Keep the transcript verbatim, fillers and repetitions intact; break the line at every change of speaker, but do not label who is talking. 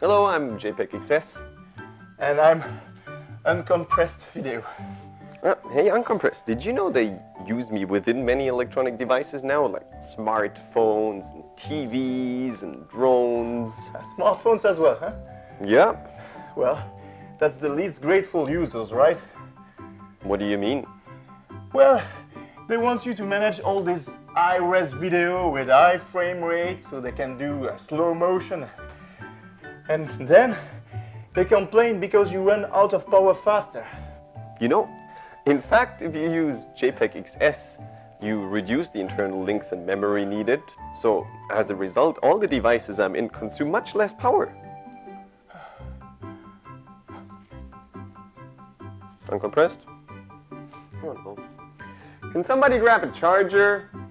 Hello, I'm JPEG X S.
And I'm Uncompressed Video.
Uh, hey, Uncompressed, did you know they use me within many electronic devices now, like smartphones, and T Vs, and drones?
Uh, smartphones as well, huh?
Yeah.
Well, that's the least grateful users, right?
What do you mean?
Well, they want you to manage all this high-res video with high frame rate so they can do uh, slow motion. And then they complain because you run out of power faster.
You know, in fact, if you use JPEG X S, you reduce the internal links and memory needed. So, as a result, all the devices I'm in consume much less power. Uncompressed? Oh, no. Can somebody grab a charger?